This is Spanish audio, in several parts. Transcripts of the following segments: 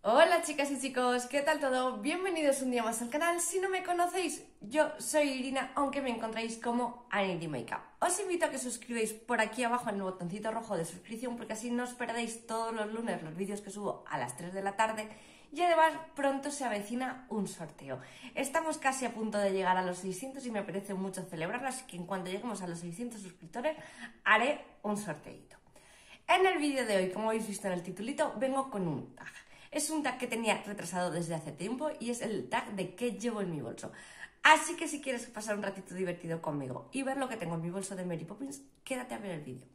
Hola chicas y chicos, ¿qué tal todo? Bienvenidos un día más al canal. Si no me conocéis, yo soy Irina, aunque me encontréis como Anity Makeup. Os invito a que suscribáis por aquí abajo en el botoncito rojo de suscripción, porque así no os perdéis todos los lunes los vídeos que subo a las 3 de la tarde. Y además pronto se avecina un sorteo. Estamos casi a punto de llegar a los 600 y me apetece mucho celebrarlo, así que en cuanto lleguemos a los 600 suscriptores haré un sorteito. En el vídeo de hoy, como habéis visto en el titulito, vengo con un tag. Es un tag que tenía retrasado desde hace tiempo y es el tag de qué llevo en mi bolso. Así que si quieres pasar un ratito divertido conmigo y ver lo que tengo en mi bolso de Mary Poppins, quédate a ver el vídeo.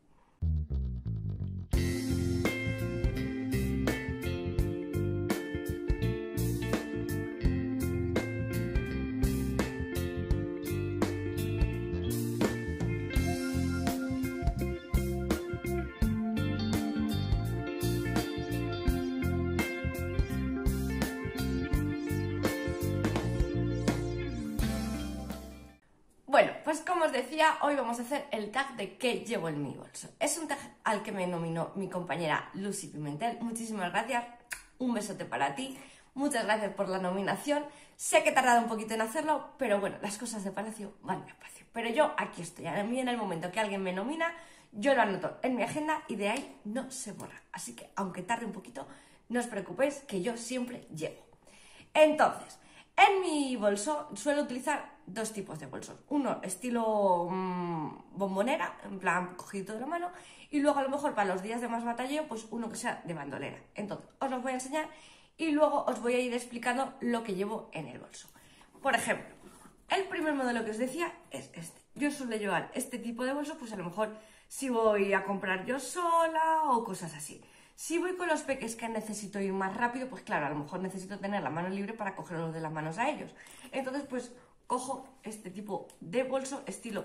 Bueno, pues como os decía, hoy vamos a hacer el tag de qué llevo en mi bolso. Es un tag al que me nominó mi compañera Lucy Pimentel. Muchísimas gracias, un besote para ti. Muchas gracias por la nominación. Sé que he tardado un poquito en hacerlo, pero bueno, las cosas de palacio van despacio. Pero yo aquí estoy. A mí en el momento que alguien me nomina, yo lo anoto en mi agenda y de ahí no se borra. Así que aunque tarde un poquito, no os preocupéis que yo siempre llego. Entonces, en mi bolso suelo utilizar dos tipos de bolsos. Uno estilo bombonera, en plan cogido de la mano, y luego a lo mejor para los días de más batalleo, pues uno que sea de bandolera. Entonces, os los voy a enseñar y luego os voy a ir explicando lo que llevo en el bolso. Por ejemplo, el primer modelo que os decía es este. Yo suelo llevar este tipo de bolso, pues a lo mejor si voy a comprar yo sola o cosas así. Si voy con los peques que necesito ir más rápido, pues claro, a lo mejor necesito tener la mano libre para cogerlos de las manos a ellos. Entonces, pues cojo este tipo de bolso estilo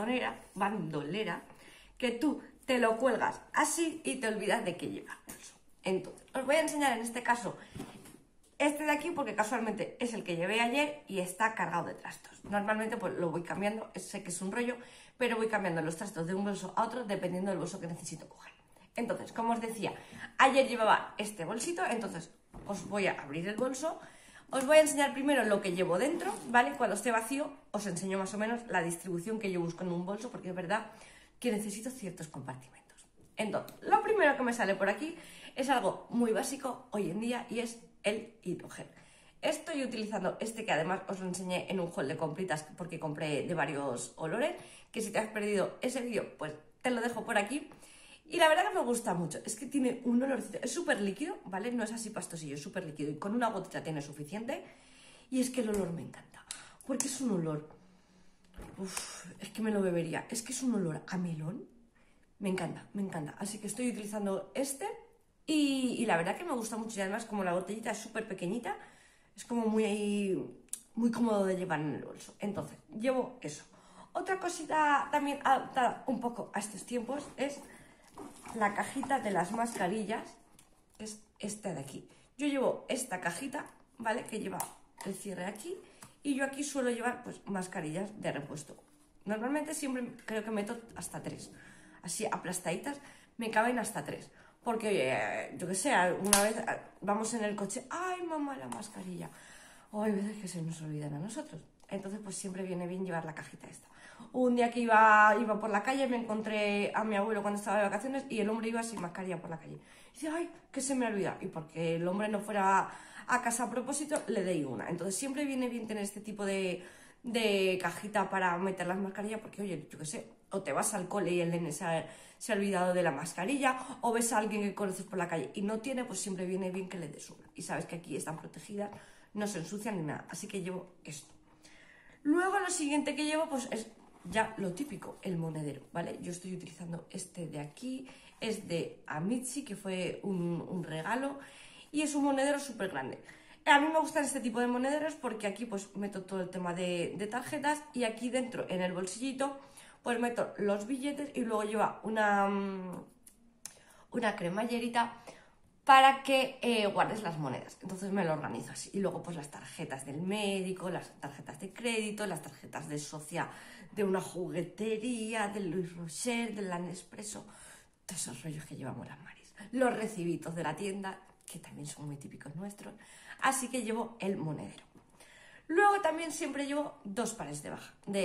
bandolera, que tú te lo cuelgas así y te olvidas de que lleva bolso. Entonces, os voy a enseñar en este caso este de aquí porque casualmente es el que llevé ayer y está cargado de trastos. Normalmente pues lo voy cambiando, sé que es un rollo, pero voy cambiando los trastos de un bolso a otro dependiendo del bolso que necesito coger. Entonces, como os decía, ayer llevaba este bolsito, entonces os voy a abrir el bolso. Os voy a enseñar primero lo que llevo dentro, ¿vale? Cuando esté vacío os enseño más o menos la distribución que yo busco en un bolso, porque es verdad que necesito ciertos compartimentos. Entonces, lo primero que me sale por aquí es algo muy básico hoy en día y es el hidrogel. Estoy utilizando este que además os lo enseñé en un haul de compritas porque compré de varios olores, que si te has perdido ese vídeo, pues te lo dejo por aquí. Y la verdad que me gusta mucho, es que tiene un olorcito, es súper líquido, ¿vale? No es así pastosillo, es súper líquido y con una gotita tiene suficiente. Y es que el olor me encanta, porque es un olor, es que me lo bebería, es que es un olor a melón, me encanta, me encanta. Así que estoy utilizando este y la verdad que me gusta mucho y además como la botellita es súper pequeñita, es como muy cómodo de llevar en el bolso. Entonces, llevo eso. Otra cosita también adaptada un poco a estos tiempos es la cajita de las mascarillas, es esta de aquí. Yo llevo esta cajita, ¿vale? Que lleva el cierre aquí y yo aquí suelo llevar pues mascarillas de repuesto. Normalmente siempre creo que meto hasta 3, así aplastaditas, me caben hasta 3. Porque, oye, yo que sé, una vez vamos en el coche, ¡ay, mamá, la mascarilla! O hay veces que se nos olvidan a nosotros. Entonces, pues siempre viene bien llevar la cajita esta. Un día que iba por la calle, me encontré a mi abuelo cuando estaba de vacaciones y el hombre iba sin mascarilla por la calle. Y dice, ¡ay, que se me olvida! Y porque el hombre no fuera a casa a propósito, le di una. Entonces, siempre viene bien tener este tipo de cajita para meter las mascarillas porque, oye, yo qué sé, o te vas al cole y el nene se ha olvidado de la mascarilla, o ves a alguien que conoces por la calle y no tiene, pues siempre viene bien que le des una. Y sabes que aquí están protegidas, no se ensucian ni nada, así que llevo esto. Luego lo siguiente que llevo pues es ya lo típico, el monedero, ¿vale? Yo estoy utilizando este de aquí, es de Amitsi, que fue un regalo y es un monedero súper grande. A mí me gustan este tipo de monederos porque aquí pues meto todo el tema de tarjetas y aquí dentro en el bolsillito pues meto los billetes y luego lleva una cremallerita para que guardes las monedas. Entonces me lo organizo así. Y luego pues las tarjetas del médico, las tarjetas de crédito, las tarjetas de socia de una juguetería, del Louis Rocher, del Nespresso, todos esos rollos que llevamos las Maris. Los recibitos de la tienda, que también son muy típicos nuestros, así que llevo el monedero. Luego también siempre llevo dos pares de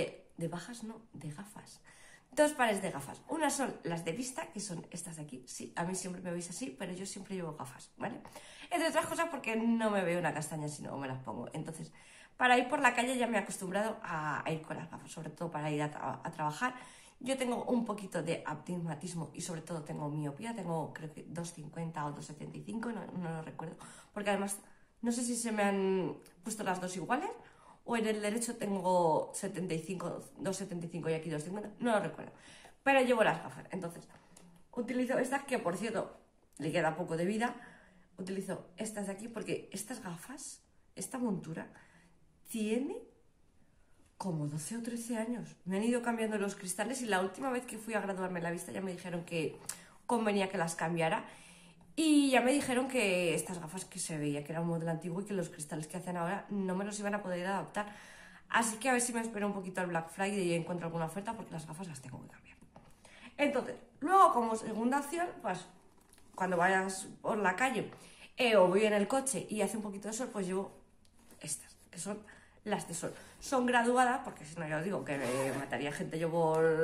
gafas. Dos pares de gafas. Unas son las de vista, que son estas de aquí. Sí, a mí siempre me veis así, pero yo siempre llevo gafas, ¿vale? Entre otras cosas porque no me veo una castaña si no me las pongo. Entonces, para ir por la calle ya me he acostumbrado a ir con las gafas, sobre todo para ir a trabajar. Yo tengo un poquito de astigmatismo y sobre todo tengo miopía. Tengo creo que 2,50 o 2,75, no lo recuerdo. Porque además, no sé si se me han puesto las dos iguales o en el derecho tengo 75, 2,75 y aquí 2,50, no lo recuerdo. Pero llevo las gafas, entonces utilizo estas que, por cierto, le queda poco de vida. Utilizo estas de aquí porque estas gafas, esta montura, tiene como 12 o 13 años. Me han ido cambiando los cristales y la última vez que fui a graduarme la vista ya me dijeron que convenía que las cambiara. Y ya me dijeron que estas gafas que se veía que era un modelo antiguo y que los cristales que hacen ahora no me los iban a poder adaptar. Así que a ver si me espero un poquito al Black Friday y encuentro alguna oferta porque las gafas las tengo que cambiar. Entonces, luego como segunda opción, pues cuando vayas por la calle o voy en el coche y hace un poquito de sol, pues llevo estas, que son las de sol. Son graduadas, porque si no ya os digo que me mataría gente yo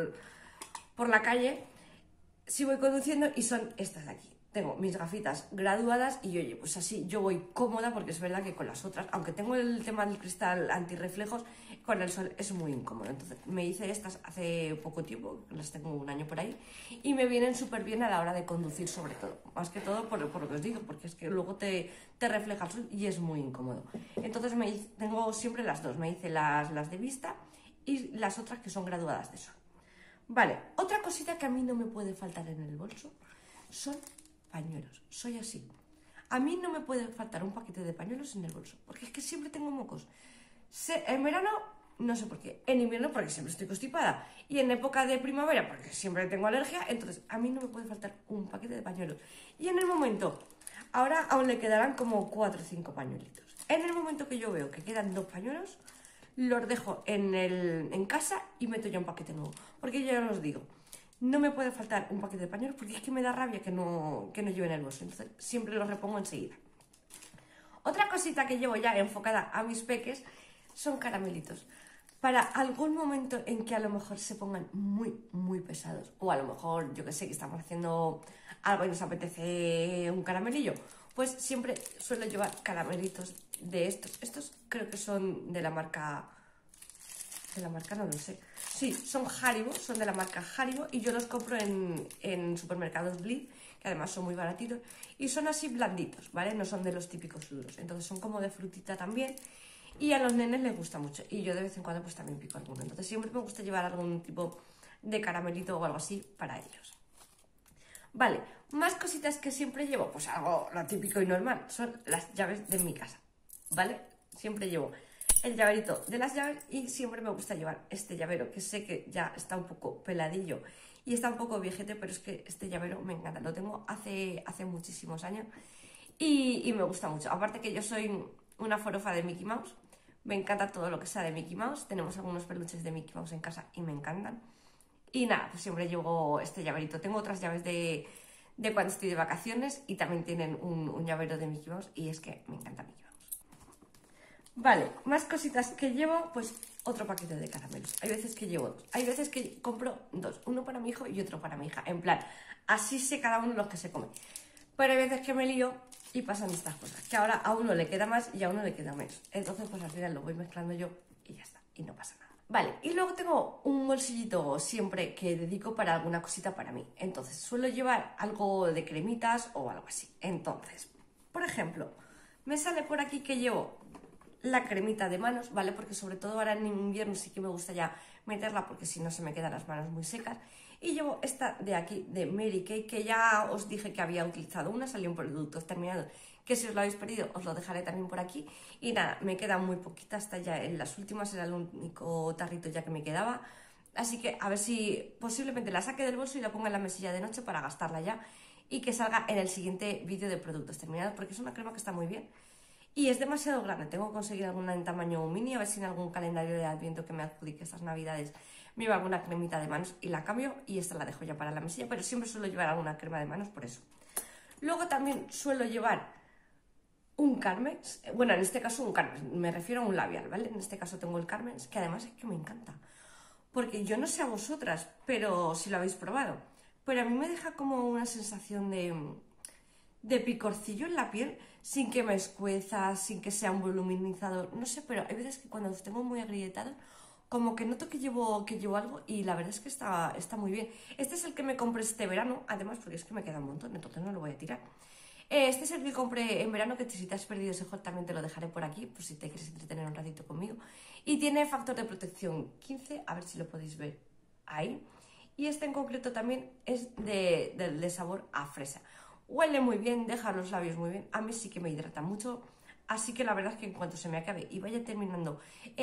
por la calle si voy conduciendo, y son estas de aquí. Tengo mis gafitas graduadas y oye, pues así yo voy cómoda, porque es verdad que con las otras, aunque tengo el tema del cristal antirreflejos, con el sol es muy incómodo. Entonces me hice estas hace poco tiempo, las tengo un año por ahí, y me vienen súper bien a la hora de conducir, sobre todo. Más que todo por lo que os digo, porque es que luego te refleja el sol y es muy incómodo. Entonces tengo siempre las dos, me hice las de vista y las otras que son graduadas de sol. Vale, otra cosita que a mí no me puede faltar en el bolso son pañuelos. Soy así. A mí no me puede faltar un paquete de pañuelos en el bolso, porque es que siempre tengo mocos. En verano, no sé por qué. En invierno, porque siempre estoy constipada. Y en época de primavera, porque siempre tengo alergia. Entonces, a mí no me puede faltar un paquete de pañuelos. Y en el momento, ahora aún le quedarán como 4 o 5 pañuelitos. En el momento que yo veo que quedan 2 pañuelos, los dejo en casa y meto ya un paquete nuevo. Porque yo ya os digo, no me puede faltar un paquete de pañuelos porque es que me da rabia que no lleven el bolso. Entonces siempre los repongo enseguida. Otra cosita que llevo ya enfocada a mis peques son caramelitos. Para algún momento en que a lo mejor se pongan muy pesados. O a lo mejor, yo que sé, que estamos haciendo algo y nos apetece un caramelillo. Pues siempre suelo llevar caramelitos de estos. Estos creo que son de la marca... no lo sé. Sí, son Haribo, son de la marca Haribo y yo los compro en supermercados Blid, que además son muy baratitos y son así blanditos, ¿vale? No son de los típicos duros. Entonces son como de frutita también y a los nenes les gusta mucho y yo de vez en cuando pues también pico alguno. Entonces siempre me gusta llevar algún tipo de caramelito o algo así para ellos. Vale, más cositas que siempre llevo, pues algo lo típico y normal, son las llaves de mi casa, ¿vale? Siempre llevo el llaverito de las llaves y siempre me gusta llevar este llavero, que sé que ya está un poco peladillo y está un poco viejete, pero es que este llavero me encanta, lo tengo hace muchísimos años y me gusta mucho. Aparte que yo soy una forofa de Mickey Mouse, me encanta todo lo que sea de Mickey Mouse, tenemos algunos peluches de Mickey Mouse en casa y me encantan. Y nada, pues siempre llevo este llaverito. Tengo otras llaves de cuando estoy de vacaciones y también tienen un llavero de Mickey Mouse y es que me encanta Mickey Mouse. Vale, más cositas que llevo, pues otro paquete de caramelos. Hay veces que llevo dos, hay veces que compro dos, uno para mi hijo y otro para mi hija. En plan, así sé cada uno los que se come. Pero hay veces que me lío y pasan estas cosas, que ahora a uno le queda más y a uno le queda menos. Entonces pues al final lo voy mezclando yo y ya está, y no pasa nada. Vale, y luego tengo un bolsillito siempre que dedico para alguna cosita para mí. Entonces suelo llevar algo de cremitas o algo así. Entonces, por ejemplo, me sale por aquí que llevo la cremita de manos, ¿vale? Porque sobre todo ahora en invierno sí que me gusta ya meterla porque si no se me quedan las manos muy secas. Y llevo esta de aquí, de Mary Kay, que ya os dije que había utilizado una, salió en productos terminados, que si os lo habéis perdido os lo dejaré también por aquí. Y nada, me queda muy poquita, hasta ya en las últimas, era el único tarrito ya que me quedaba. Así que a ver si posiblemente la saque del bolso y la ponga en la mesilla de noche para gastarla ya y que salga en el siguiente vídeo de productos terminados, porque es una crema que está muy bien. Y es demasiado grande, tengo que conseguir alguna en tamaño mini, a ver si en algún calendario de Adviento que me adjudique estas navidades me lleva alguna cremita de manos y la cambio y esta la dejo ya para la mesilla, pero siempre suelo llevar alguna crema de manos por eso. Luego también suelo llevar un Carmex, bueno, en este caso un Carmex, me refiero a un labial, ¿vale? En este caso tengo el Carmex, que además es que me encanta. Porque yo no sé a vosotras, pero si lo habéis probado, pero a mí me deja como una sensación de picorcillo en la piel, sin que me escueza, sin que sea un voluminizador, no sé, pero hay veces que cuando los tengo muy agrietados, como que noto que llevo algo y la verdad es que está muy bien. Este es el que me compré este verano, además porque es que me queda un montón, entonces no lo voy a tirar. Este es el que compré en verano, que si te has perdido ese haul también te lo dejaré por aquí, por si te quieres entretener un ratito conmigo. Y tiene factor de protección 15, a ver si lo podéis ver ahí. Y este en concreto también es de sabor a fresa. Huele muy bien, deja los labios muy bien, a mí sí que me hidrata mucho. Así que la verdad es que en cuanto se me acabe y vaya terminando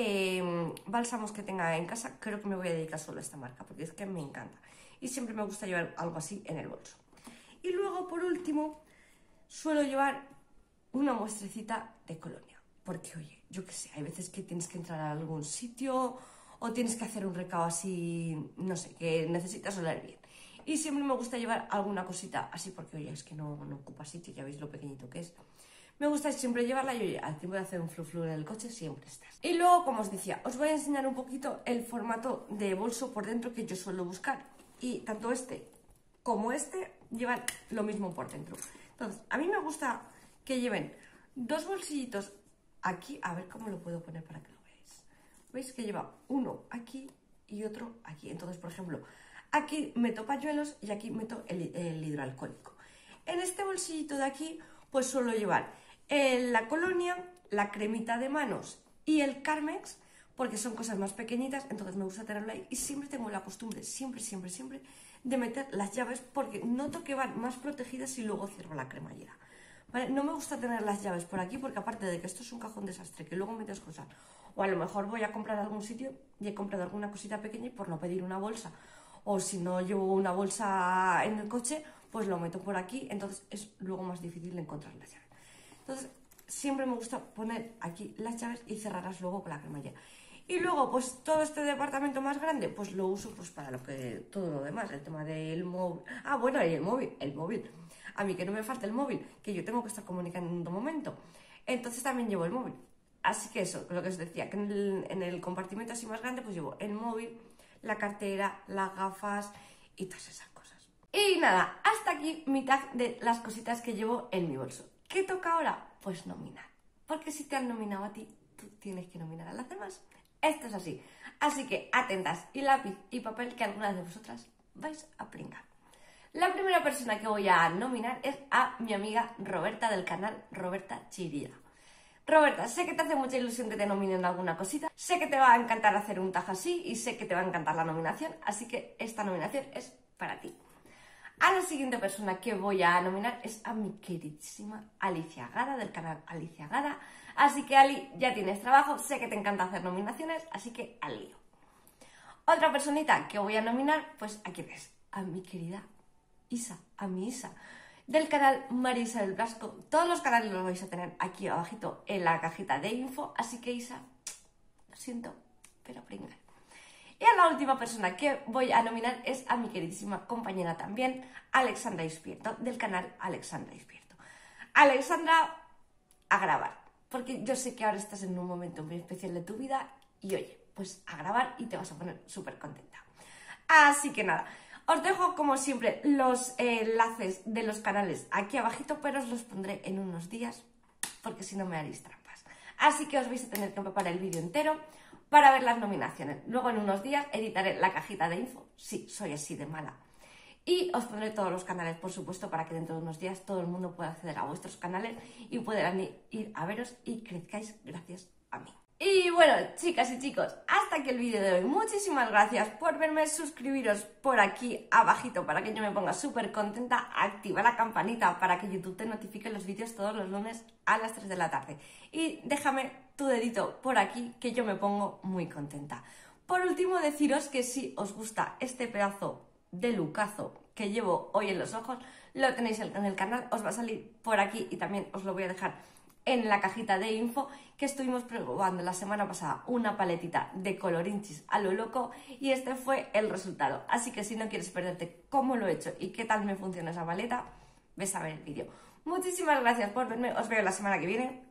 bálsamos que tenga en casa, creo que me voy a dedicar solo a esta marca, porque es que me encanta. Y siempre me gusta llevar algo así en el bolso. Y luego, por último, suelo llevar una muestrecita de colonia. Porque, oye, yo qué sé, hay veces que tienes que entrar a algún sitio o tienes que hacer un recado así, no sé, que necesitas oler bien. Y siempre me gusta llevar alguna cosita así porque, oye, es que no ocupa sitio, ya veis lo pequeñito que es. Me gusta siempre llevarla y, oye, al tiempo de hacer un flu en el coche siempre estás. Y luego, como os decía, os voy a enseñar un poquito el formato de bolso por dentro que yo suelo buscar. Y tanto este como este llevan lo mismo por dentro. Entonces, a mí me gusta que lleven dos bolsillitos aquí. A ver cómo lo puedo poner para que lo veáis. ¿Veis que lleva uno aquí y otro aquí? Entonces, por ejemplo, aquí meto pañuelos y aquí meto el hidroalcohólico. En este bolsillito de aquí, pues suelo llevar la colonia, la cremita de manos y el Carmex, porque son cosas más pequeñitas, entonces me gusta tenerlo ahí. Y siempre tengo la costumbre, siempre, de meter las llaves, porque noto que van más protegidas y luego cierro la cremallera. ¿Vale? No me gusta tener las llaves por aquí, porque aparte de que esto es un cajón desastre, que luego metes cosas, o a lo mejor voy a comprar a algún sitio y he comprado alguna cosita pequeña y por no pedir una bolsa, o si no llevo una bolsa en el coche, pues lo meto por aquí, entonces es luego más difícil encontrar las llaves. Entonces siempre me gusta poner aquí las llaves y cerrarlas luego con la cremallera. Y luego, pues todo este departamento más grande, pues lo uso pues para todo lo demás, el tema del móvil. Ah, bueno, y el móvil. A mí que no me falta el móvil, que yo tengo que estar comunicando en todo momento. Entonces también llevo el móvil. Así que eso, lo que os decía, que en el compartimento así más grande, pues llevo el móvil, la cartera, las gafas y todas esas cosas. Y nada, hasta aquí mi tag de las cositas que llevo en mi bolso. ¿Qué toca ahora? Pues nominar. Porque si te han nominado a ti, tú tienes que nominar a las demás. Esto es así. Así que atentas y lápiz y papel, que algunas de vosotras vais a pringar. La primera persona que voy a nominar es a mi amiga Roberta del canal Roberta Chirida. Roberta, sé que te hace mucha ilusión que te nominen alguna cosita, sé que te va a encantar hacer un tag así y sé que te va a encantar la nominación, así que esta nominación es para ti. A la siguiente persona que voy a nominar es a mi queridísima Alicia Gada, del canal Alicia Gada. Así que, Ali, ya tienes trabajo, sé que te encanta hacer nominaciones, así que al lío. Otra personita que voy a nominar, pues aquí ves, a mi querida Isa, a mi Isa, del canal Marisa del Blasco. Todos los canales los vais a tener aquí abajito en la cajita de info, así que, Isa, lo siento, pero pringa. Y a la última persona que voy a nominar es a mi queridísima compañera también, Alexandra Ispierto, del canal Alexandra Ispierto. Alexandra, a grabar, porque yo sé que ahora estás en un momento muy especial de tu vida y oye, pues a grabar y te vas a poner súper contenta. Así que nada, os dejo como siempre los enlaces de los canales aquí abajito, pero os los pondré en unos días, porque si no me haréis trampas. Así que os vais a tener que preparar el vídeo entero para ver las nominaciones. Luego en unos días editaré la cajita de info, sí, soy así de mala. Y os pondré todos los canales, por supuesto, para que dentro de unos días todo el mundo pueda acceder a vuestros canales y puedan ir a veros y crezcáis gracias a mí. Y bueno, chicas y chicos, hasta aquí el vídeo de hoy. Muchísimas gracias por verme, suscribiros por aquí abajito para que yo me ponga súper contenta, activa la campanita para que YouTube te notifique los vídeos todos los lunes a las 3 de la tarde. Y déjame tu dedito por aquí que yo me pongo muy contenta. Por último, deciros que si os gusta este pedazo de lucazo que llevo hoy en los ojos, lo tenéis en el canal, os va a salir por aquí y también os lo voy a dejar en la cajita de info, que estuvimos probando la semana pasada una paletita de colorinchis a lo loco y este fue el resultado. Así que si no quieres perderte cómo lo he hecho y qué tal me funciona esa paleta, ves a ver el vídeo. Muchísimas gracias por verme. Os veo la semana que viene.